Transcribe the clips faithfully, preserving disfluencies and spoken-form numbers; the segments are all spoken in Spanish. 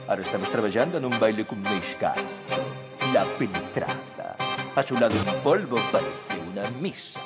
Ahora estamos trabajando en un baile con mexicano. La penetraza. A su lado el polvo parece una misa.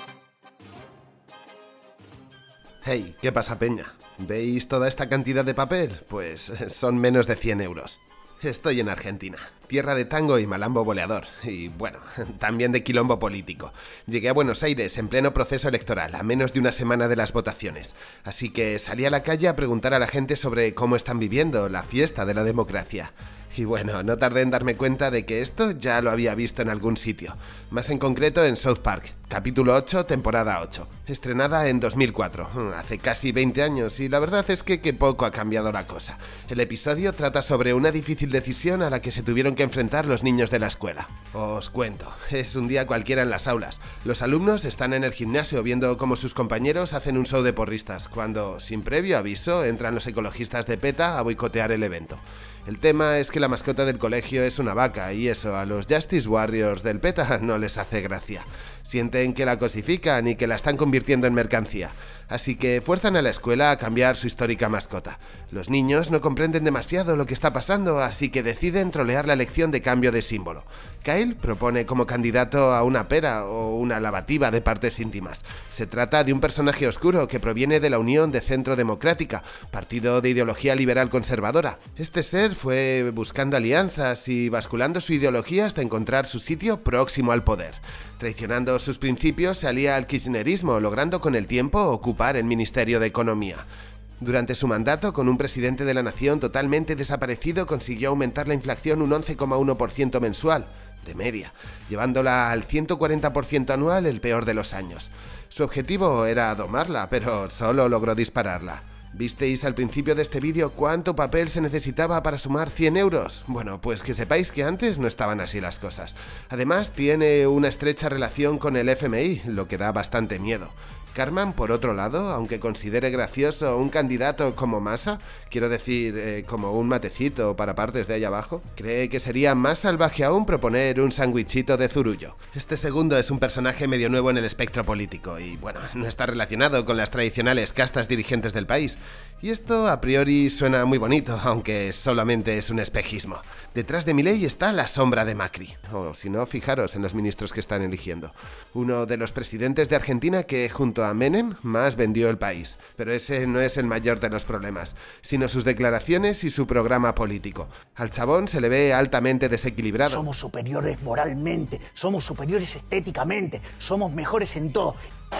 Hey, ¿qué pasa, peña? ¿Veis toda esta cantidad de papel? Pues son menos de cien euros. Estoy en Argentina, tierra de tango y malambo boleador, y bueno, también de quilombo político. Llegué a Buenos Aires en pleno proceso electoral, a menos de una semana de las votaciones, así que salí a la calle a preguntar a la gente sobre cómo están viviendo la fiesta de la democracia. Y bueno, no tardé en darme cuenta de que esto ya lo había visto en algún sitio, más en concreto en South Park, capítulo ocho, temporada ocho, estrenada en dos mil cuatro, hace casi veinte años, y la verdad es que, que poco ha cambiado la cosa. El episodio trata sobre una difícil decisión a la que se tuvieron que enfrentar los niños de la escuela. Os cuento, es un día cualquiera en las aulas. Los alumnos están en el gimnasio viendo cómo sus compañeros hacen un show de porristas, cuando, sin previo aviso, entran los ecologistas de PETA a boicotear el evento. El tema es que la mascota del colegio es una vaca y eso a los Justice Warriors del PETA no les hace gracia. Sienten que la cosifican y que la están convirtiendo en mercancía, así que fuerzan a la escuela a cambiar su histórica mascota. Los niños no comprenden demasiado lo que está pasando, así que deciden trolear la elección de cambio de símbolo. Kyle propone como candidato a una pera o una lavativa de partes íntimas. Se trata de un personaje oscuro que proviene de la Unión de Centro Democrática, partido de ideología liberal conservadora. Este ser fue buscando alianzas y basculando su ideología hasta encontrar su sitio próximo al poder. Traicionando sus principios, se alía al kirchnerismo, logrando con el tiempo ocupar el Ministerio de Economía. Durante su mandato, con un presidente de la nación totalmente desaparecido, consiguió aumentar la inflación un once coma uno por ciento mensual, de media, llevándola al ciento cuarenta por ciento anual, el peor de los años. Su objetivo era domarla, pero solo logró dispararla. ¿Visteis al principio de este vídeo cuánto papel se necesitaba para sumar cien euros? Bueno, pues que sepáis que antes no estaban así las cosas. Además, tiene una estrecha relación con el F M I, lo que da bastante miedo. Cartman, por otro lado, aunque considere gracioso un candidato como Massa, quiero decir, eh, como un matecito para partes de ahí abajo, cree que sería más salvaje aún proponer un sándwichito de zurullo. Este segundo es un personaje medio nuevo en el espectro político y, bueno, no está relacionado con las tradicionales castas dirigentes del país. Y esto a priori suena muy bonito, aunque solamente es un espejismo. Detrás de Milei está la sombra de Macri, o si no, fijaros en los ministros que están eligiendo. Uno de los presidentes de Argentina que, junto a Menem, más vendió el país. Pero ese no es el mayor de los problemas, sino sus declaraciones y su programa político. Al chabón se le ve altamente desequilibrado. Somos superiores moralmente, somos superiores estéticamente, somos mejores en todo.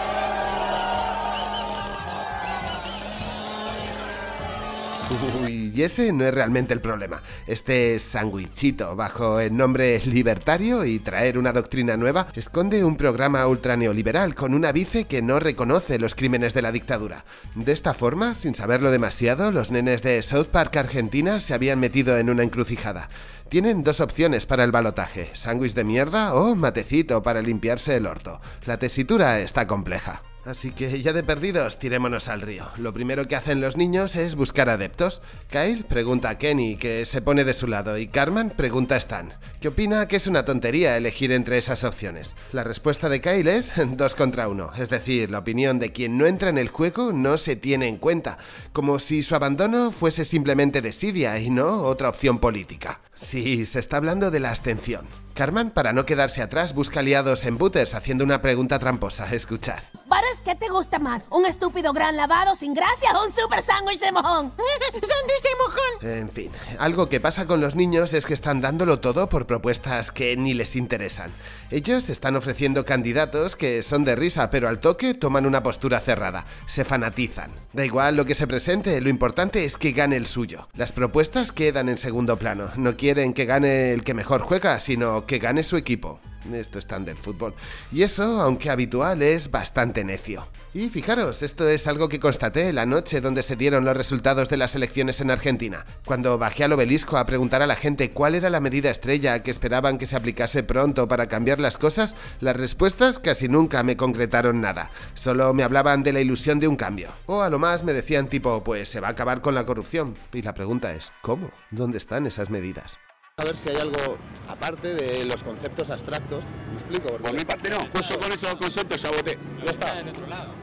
Uy, y ese no es realmente el problema. Este sándwichito, bajo el nombre libertario y traer una doctrina nueva, esconde un programa ultra neoliberal con una vice que no reconoce los crímenes de la dictadura. De esta forma, sin saberlo demasiado, los nenes de South Park Argentina se habían metido en una encrucijada. Tienen dos opciones para el balotaje, sándwich de mierda o matecito para limpiarse el orto. La tesitura está compleja. Así que ya de perdidos, tirémonos al río. Lo primero que hacen los niños es buscar adeptos. Kyle pregunta a Kenny, que se pone de su lado, y Cartman pregunta a Stan, que opina que es una tontería elegir entre esas opciones. La respuesta de Kyle es dos contra uno, es decir, la opinión de quien no entra en el juego no se tiene en cuenta, como si su abandono fuese simplemente desidia y no otra opción política. Sí, se está hablando de la abstención. Cartman, para no quedarse atrás, busca aliados en Butters haciendo una pregunta tramposa. Escuchad. Butters, ¿qué te gusta más? ¿Un estúpido gran lavado sin gracia o un super sándwich de mojón? ¡Sándwich de mojón! En fin, algo que pasa con los niños es que están dándolo todo por propuestas que ni les interesan. Ellos están ofreciendo candidatos que son de risa, pero al toque toman una postura cerrada. Se fanatizan. Da igual lo que se presente, lo importante es que gane el suyo. Las propuestas quedan en segundo plano. No quieren que gane el que mejor juega, sino que gane su equipo. Esto es tan del fútbol. Y eso, aunque habitual, es bastante necio. Y fijaros, esto es algo que constaté la noche donde se dieron los resultados de las elecciones en Argentina. Cuando bajé al obelisco a preguntar a la gente cuál era la medida estrella que esperaban que se aplicase pronto para cambiar las cosas, las respuestas casi nunca me concretaron nada. Solo me hablaban de la ilusión de un cambio. O a lo más me decían tipo, pues se va a acabar con la corrupción. Y la pregunta es, ¿cómo? ¿Dónde están esas medidas? A ver si hay algo aparte de los conceptos abstractos. ¿Me explico? Porque... Por mi parte no, justo con esos conceptos ya voté. Ya está. Del otro lado.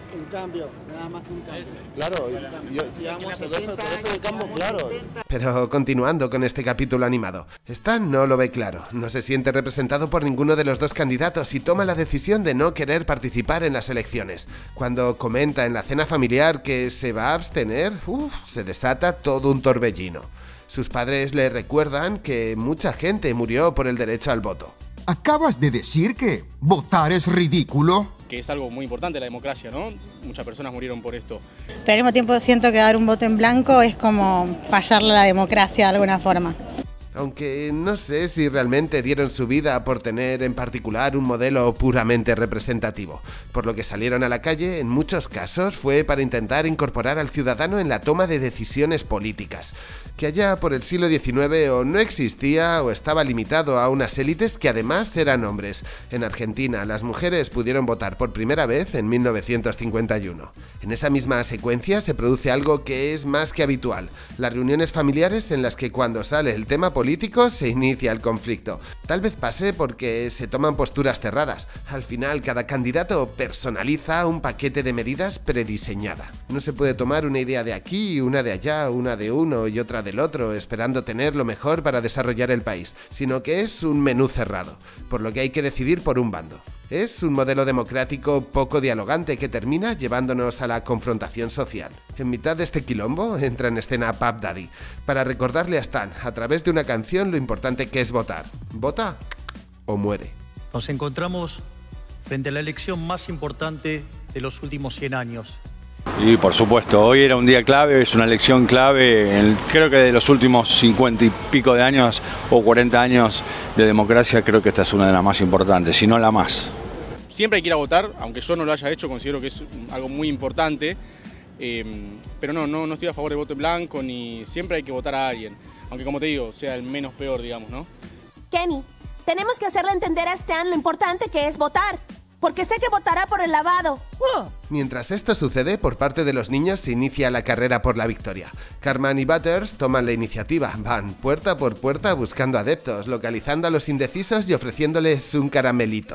Un cambio, nada más que un cambio. Claro, yo, llevamos todo eso, todo eso de campo, claro. Pero continuando con este capítulo animado, Stan no lo ve claro, no se siente representado por ninguno de los dos candidatos y toma la decisión de no querer participar en las elecciones. Cuando comenta en la cena familiar que se va a abstener, uf, se desata todo un torbellino. Sus padres le recuerdan que mucha gente murió por el derecho al voto. ¿Acabas de decir que votar es ridículo? Que es algo muy importante la democracia, ¿no? Muchas personas murieron por esto. Pero al mismo tiempo siento que dar un voto en blanco es como fallarle a la democracia de alguna forma. Aunque no sé si realmente dieron su vida por tener en particular un modelo puramente representativo. Por lo que salieron a la calle, en muchos casos fue para intentar incorporar al ciudadano en la toma de decisiones políticas, que allá por el siglo diecinueve o no existía o estaba limitado a unas élites que además eran hombres. En Argentina, las mujeres pudieron votar por primera vez en mil novecientos cincuenta y uno. En esa misma secuencia se produce algo que es más que habitual, las reuniones familiares en las que cuando sale el tema político se inicia el conflicto. Tal vez pase porque se toman posturas cerradas. Al final, cada candidato personaliza un paquete de medidas prediseñada. No se puede tomar una idea de aquí, una de allá, una de uno y otra del otro, esperando tener lo mejor para desarrollar el país, sino que es un menú cerrado, por lo que hay que decidir por un bando. Es un modelo democrático poco dialogante que termina llevándonos a la confrontación social. En mitad de este quilombo entra en escena Puff Daddy para recordarle a Stan, a través de una canción, lo importante que es votar. ¿Vota o muere? Nos encontramos frente a la elección más importante de los últimos cien años. Y por supuesto, hoy era un día clave, es una elección clave, en, creo que de los últimos cincuenta y pico de años o cuarenta años de democracia, creo que esta es una de las más importantes, si no la más. Siempre hay que ir a votar, aunque yo no lo haya hecho, considero que es algo muy importante, eh, pero no, no, no estoy a favor del voto en blanco, ni siempre hay que votar a alguien, aunque como te digo, sea el menos peor, digamos, ¿no? Kenny, tenemos que hacerle entender a Stan lo importante que es votar, porque sé que votará por el lavado. Uh. Mientras esto sucede, por parte de los niños se inicia la carrera por la victoria. Cartman y Butters toman la iniciativa, van puerta por puerta buscando adeptos, localizando a los indecisos y ofreciéndoles un caramelito.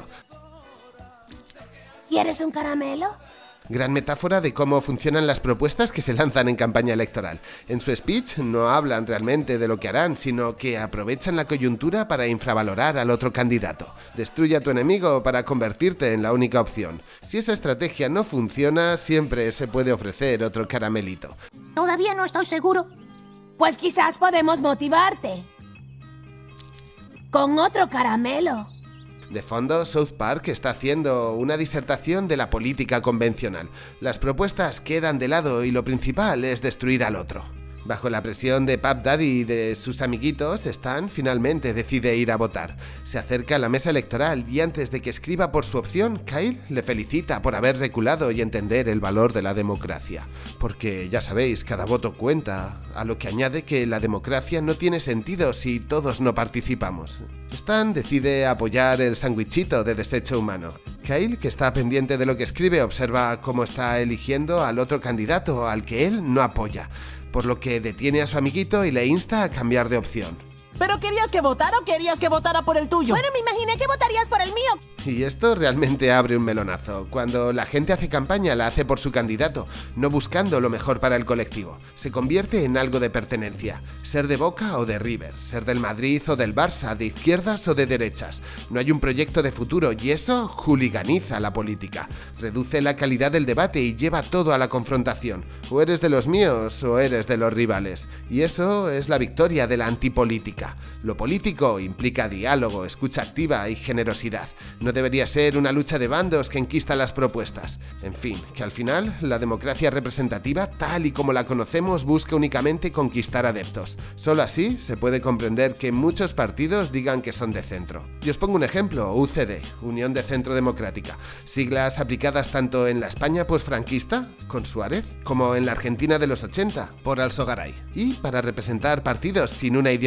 ¿Quieres un caramelo? Gran metáfora de cómo funcionan las propuestas que se lanzan en campaña electoral. En su speech no hablan realmente de lo que harán, sino que aprovechan la coyuntura para infravalorar al otro candidato. Destruye a tu enemigo para convertirte en la única opción. Si esa estrategia no funciona, siempre se puede ofrecer otro caramelito. Todavía no estoy seguro. Pues quizás podemos motivarte con otro caramelo. De fondo, South Park está haciendo una disertación de la política convencional. Las propuestas quedan de lado y lo principal es destruir al otro. Bajo la presión de Puff Daddy y de sus amiguitos, Stan finalmente decide ir a votar. Se acerca a la mesa electoral y antes de que escriba por su opción, Kyle le felicita por haber reculado y entender el valor de la democracia. Porque, ya sabéis, cada voto cuenta, a lo que añade que la democracia no tiene sentido si todos no participamos. Stan decide apoyar el sándwichito de desecho humano. Kyle, que está pendiente de lo que escribe, observa cómo está eligiendo al otro candidato al que él no apoya, por lo que detiene a su amiguito y le insta a cambiar de opción. ¿Pero querías que votara o querías que votara por el tuyo? Bueno, me imaginé que votarías por el mío. Y esto realmente abre un melonazo. Cuando la gente hace campaña, la hace por su candidato, no buscando lo mejor para el colectivo. Se convierte en algo de pertenencia. Ser de Boca o de River, ser del Madrid o del Barça, de izquierdas o de derechas. No hay un proyecto de futuro y eso hooliganiza la política. Reduce la calidad del debate y lleva todo a la confrontación. O eres de los míos o eres de los rivales. Y eso es la victoria de la antipolítica. Lo político implica diálogo, escucha activa y generosidad. No debería ser una lucha de bandos que enquista las propuestas. En fin, que al final, la democracia representativa, tal y como la conocemos, busca únicamente conquistar adeptos. Solo así se puede comprender que muchos partidos digan que son de centro. Y os pongo un ejemplo, U C D, Unión de Centro Democrática. Siglas aplicadas tanto en la España posfranquista, con Suárez, como en la Argentina de los ochenta, por Alsogaray. Y para representar partidos sin una ideología clara,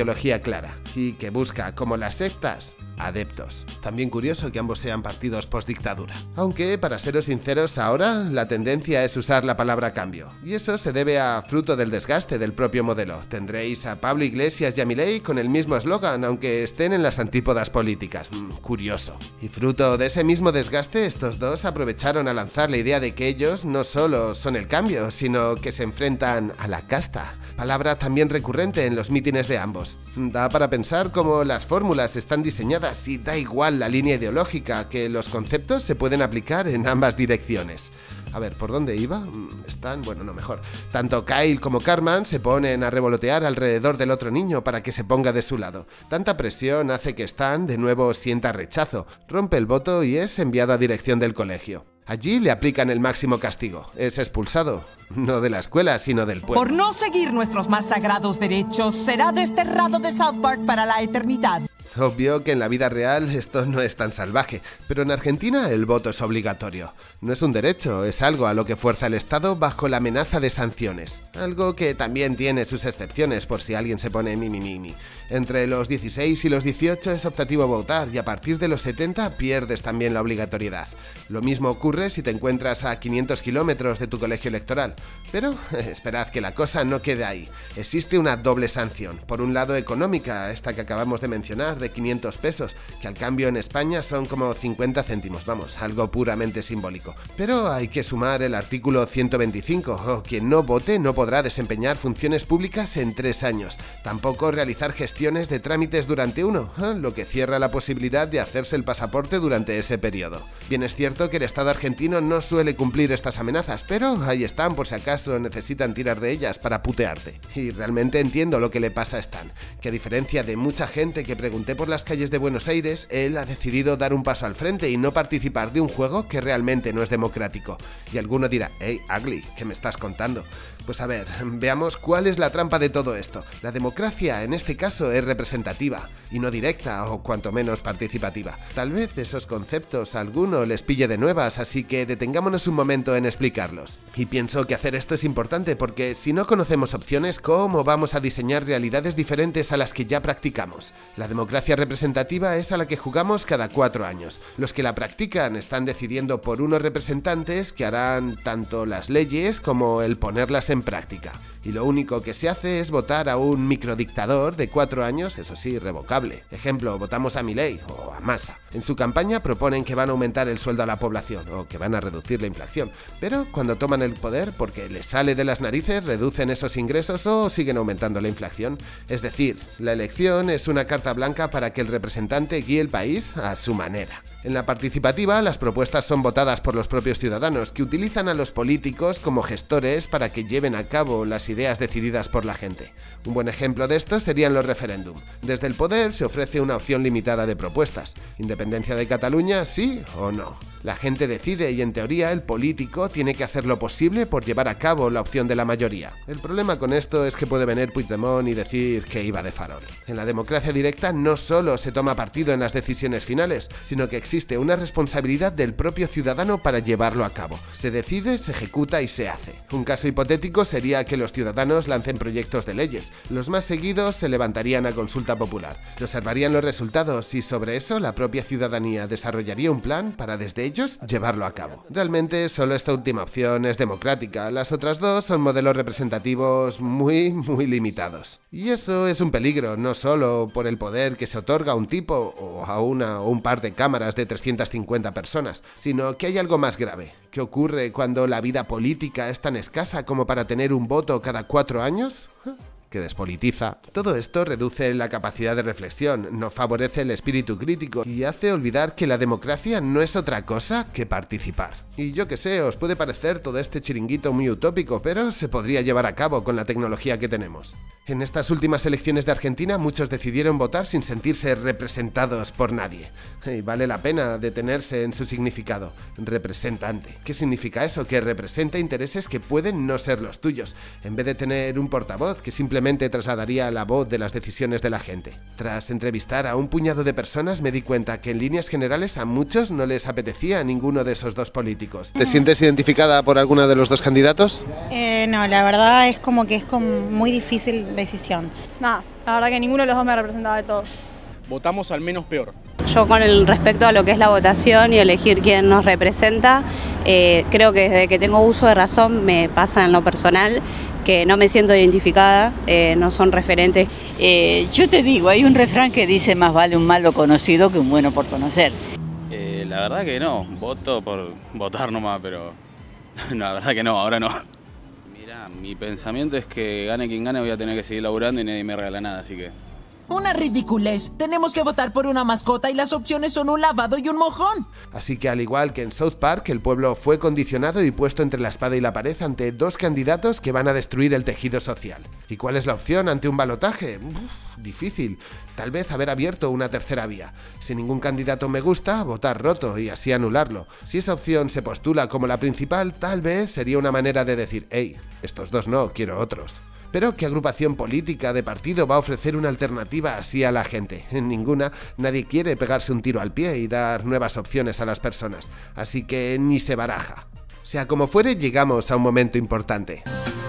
clara y que busca, como las sectas, adeptos. También curioso que ambos sean partidos postdictadura. Aunque, para seros sinceros, ahora la tendencia es usar la palabra cambio. Y eso se debe a fruto del desgaste del propio modelo. Tendréis a Pablo Iglesias y a Milei con el mismo eslogan, aunque estén en las antípodas políticas. Mm, curioso. Y fruto de ese mismo desgaste, estos dos aprovecharon a lanzar la idea de que ellos no solo son el cambio, sino que se enfrentan a la casta. Palabra también recurrente en los mítines de ambos. Da para pensar cómo las fórmulas están diseñadas y da igual la línea ideológica, que los conceptos se pueden aplicar en ambas direcciones. A ver, ¿por dónde iba? Están, bueno, no mejor. Tanto Kyle como Cartman se ponen a revolotear alrededor del otro niño para que se ponga de su lado. Tanta presión hace que Stan de nuevo sienta rechazo, rompe el voto y es enviado a dirección del colegio. Allí le aplican el máximo castigo. Es expulsado, no de la escuela, sino del pueblo. Por no seguir nuestros más sagrados derechos, será desterrado de South Park para la eternidad. Obvio que en la vida real esto no es tan salvaje, pero en Argentina el voto es obligatorio. No es un derecho, es algo a lo que fuerza el Estado bajo la amenaza de sanciones. Algo que también tiene sus excepciones por si alguien se pone mimi mimi. Entre los dieciséis y los dieciocho es optativo votar y a partir de los setenta pierdes también la obligatoriedad. Lo mismo ocurre si te encuentras a quinientos kilómetros de tu colegio electoral. Pero esperad que la cosa no quede ahí. Existe una doble sanción. Por un lado económica, esta que acabamos de mencionar, de quinientos pesos, que al cambio en España son como cincuenta céntimos, vamos, algo puramente simbólico. Pero hay que sumar el artículo ciento veinticinco, o quien no vote no podrá desempeñar funciones públicas en tres años, tampoco realizar gestiones de trámites durante uno, lo que cierra la posibilidad de hacerse el pasaporte durante ese periodo. Bien es cierto que el Estado argentino no suele cumplir estas amenazas, pero ahí están por si acaso necesitan tirar de ellas para putearte. Y realmente entiendo lo que le pasa a Stan, que a diferencia de mucha gente que pregunté por las calles de Buenos Aires, él ha decidido dar un paso al frente y no participar de un juego que realmente no es democrático. Y alguno dirá, hey, Ugly, ¿qué me estás contando? Pues a ver, veamos cuál es la trampa de todo esto. La democracia en este caso es representativa, y no directa o cuanto menos participativa. Tal vez esos conceptos a alguno les pille de nuevas, así que detengámonos un momento en explicarlos. Y pienso que hacer esto es importante porque si no conocemos opciones, ¿cómo vamos a diseñar realidades diferentes a las que ya practicamos? La democracia representativa es a la que jugamos cada cuatro años. Los que la practican están decidiendo por unos representantes que harán tanto las leyes como el ponerlas en práctica. Y lo único que se hace es votar a un microdictador de cuatro años, eso sí, revocable. Ejemplo, votamos a Milei o a Massa. En su campaña proponen que van a aumentar el sueldo a la población o que van a reducir la inflación, pero cuando toman el poder, porque les sale de las narices, reducen esos ingresos o siguen aumentando la inflación. Es decir, la elección es una carta blanca para que el representante guíe el país a su manera. En la participativa, las propuestas son votadas por los propios ciudadanos, que utilizan a los políticos como gestores para que lleven a cabo las ideas decididas por la gente. Un buen ejemplo de esto serían los referéndum. Desde el poder se ofrece una opción limitada de propuestas. ¿Independencia de Cataluña, sí o no? La gente decide y en teoría el político tiene que hacer lo posible por llevar a cabo la opción de la mayoría. El problema con esto es que puede venir Puigdemont y decir que iba de farol. En la democracia directa no solo se toma partido en las decisiones finales, sino que existe una responsabilidad del propio ciudadano para llevarlo a cabo. Se decide, se ejecuta y se hace. Un caso hipotético sería que los ciudadanos lancen proyectos de leyes. Los más seguidos se levantarían a consulta popular. Se observarían los resultados y sobre eso la propia ciudadanía desarrollaría un plan para desde ellos llevarlo a cabo. Realmente solo esta última opción es democrática, las otras dos son modelos representativos muy, muy limitados. Y eso es un peligro, no solo por el poder que se otorga a un tipo o a una o un par de cámaras de trescientas cincuenta personas, sino que hay algo más grave. ¿Qué ocurre cuando la vida política es tan escasa como para tener un voto cada cuatro años? Que despolitiza. Todo esto reduce la capacidad de reflexión, no favorece el espíritu crítico y hace olvidar que la democracia no es otra cosa que participar. Y yo que sé, os puede parecer todo este chiringuito muy utópico, pero se podría llevar a cabo con la tecnología que tenemos. En estas últimas elecciones de Argentina muchos decidieron votar sin sentirse representados por nadie. Y vale la pena detenerse en su significado. Representante. ¿Qué significa eso? Que representa intereses que pueden no ser los tuyos, en vez de tener un portavoz que simplemente trasladaría la voz de las decisiones de la gente. Tras entrevistar a un puñado de personas me di cuenta que en líneas generales a muchos no les apetecía ninguno de esos dos políticos. ¿Te sientes identificada por alguno de los dos candidatos? Eh, no, la verdad es como que es como muy difícil decisión. No, La verdad que ninguno de los dos me representaba de todo. Votamos al menos peor. Yo con el respecto a lo que es la votación y elegir quién nos representa, eh, creo que desde que tengo uso de razón me pasa en lo personal que no me siento identificada, eh, no son referentes. Eh, yo te digo, hay un refrán que dice más vale un malo conocido que un bueno por conocer. Eh, la verdad que no, voto por votar nomás, pero no, la verdad que no, ahora no. Mira, mi pensamiento es que gane quien gane voy a tener que seguir laburando y nadie me regala nada, así que... Una ridiculez. Tenemos que votar por una mascota y las opciones son un lavado y un mojón. Así que al igual que en South Park, el pueblo fue condicionado y puesto entre la espada y la pared ante dos candidatos que van a destruir el tejido social. ¿Y cuál es la opción ante un balotaje? Uf, difícil. Tal vez haber abierto una tercera vía. Si ningún candidato me gusta, votar roto y así anularlo. Si esa opción se postula como la principal, tal vez sería una manera de decir, hey, estos dos no, quiero otros. Pero ¿qué agrupación política de partido va a ofrecer una alternativa así a la gente? En ninguna. Nadie quiere pegarse un tiro al pie y dar nuevas opciones a las personas. Así que ni se baraja. Sea como fuere, llegamos a un momento importante.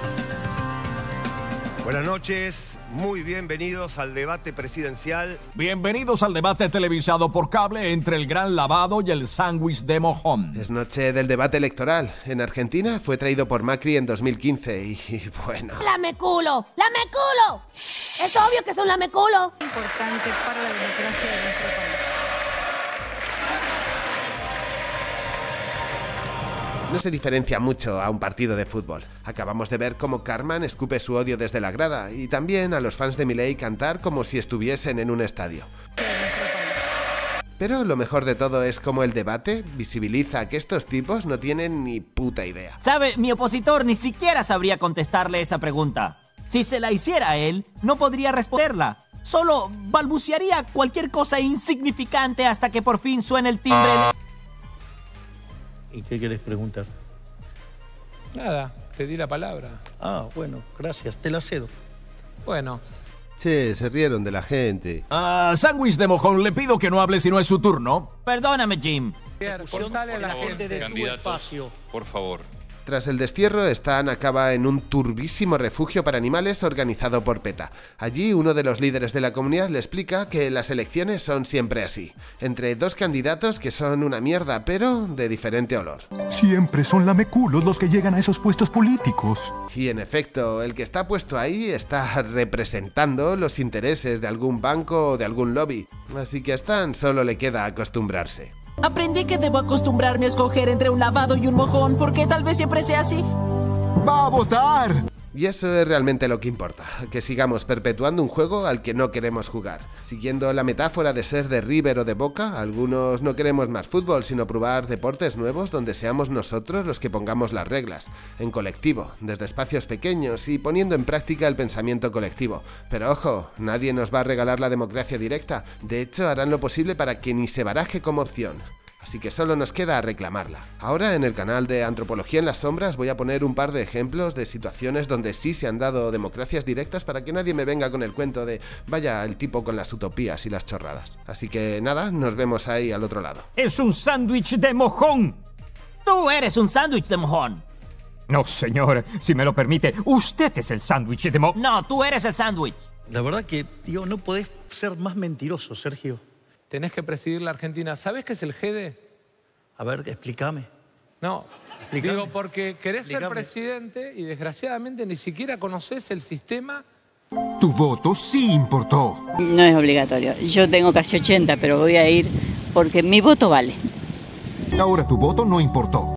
Buenas noches, muy bienvenidos al debate presidencial. Bienvenidos al debate televisado por cable entre el gran lavado y el sándwich de mojón. Es noche del debate electoral. En Argentina fue traído por Macri en dos mil quince y, y bueno... ¡Lameculo! ¡Lameculo! Es obvio que es un lameculo. Importante para la democracia de nuestro país. No se diferencia mucho a un partido de fútbol. Acabamos de ver cómo Cartman escupe su odio desde la grada y también a los fans de Milei cantar como si estuviesen en un estadio. Pero lo mejor de todo es cómo el debate visibiliza que estos tipos no tienen ni puta idea. ¿Sabe? Mi opositor ni siquiera sabría contestarle esa pregunta. Si se la hiciera a él, no podría responderla. Solo balbucearía cualquier cosa insignificante hasta que por fin suene el timbre de... ¿Y qué querés preguntar? Nada, te di la palabra. Ah, bueno, gracias, te la cedo. Bueno. Che, se rieron de la gente. Ah, sándwich de mojón, le pido que no hable si no es su turno. Perdóname, Jim. Cortale a la gente de tu espacio. Por favor. Tras el destierro, Stan acaba en un turbísimo refugio para animales organizado por PETA. Allí, uno de los líderes de la comunidad le explica que las elecciones son siempre así, entre dos candidatos que son una mierda, pero de diferente olor. Siempre son lameculos los que llegan a esos puestos políticos. Y en efecto, el que está puesto ahí está representando los intereses de algún banco o de algún lobby, así que a Stan solo le queda acostumbrarse. Aprendí que debo acostumbrarme a escoger entre un lavado y un mojón, porque tal vez siempre sea así. ¡Va a votar! Y eso es realmente lo que importa, que sigamos perpetuando un juego al que no queremos jugar. Siguiendo la metáfora de ser de River o de Boca, algunos no queremos más fútbol, sino probar deportes nuevos donde seamos nosotros los que pongamos las reglas, en colectivo, desde espacios pequeños y poniendo en práctica el pensamiento colectivo. Pero ojo, nadie nos va a regalar la democracia directa, de hecho harán lo posible para que ni se baraje como opción. Así que solo nos queda reclamarla. Ahora en el canal de Antropología en las Sombras voy a poner un par de ejemplos de situaciones donde sí se han dado democracias directas para que nadie me venga con el cuento de vaya el tipo con las utopías y las chorradas. Así que nada, nos vemos ahí al otro lado. ¡Es un sándwich de mojón! ¡Tú eres un sándwich de mojón! No, señor, si me lo permite, usted es el sándwich de mojón. No, tú eres el sándwich. La verdad que, digo, no podés ser más mentiroso, Sergio. Tenés que presidir la Argentina. ¿Sabés qué es el G D? A ver, explícame. No, Explícame. digo porque querés Explícame. ser presidente y desgraciadamente ni siquiera conocés el sistema. Tu voto sí importó. No es obligatorio. Yo tengo casi ochenta, pero voy a ir porque mi voto vale. Ahora tu voto no importó.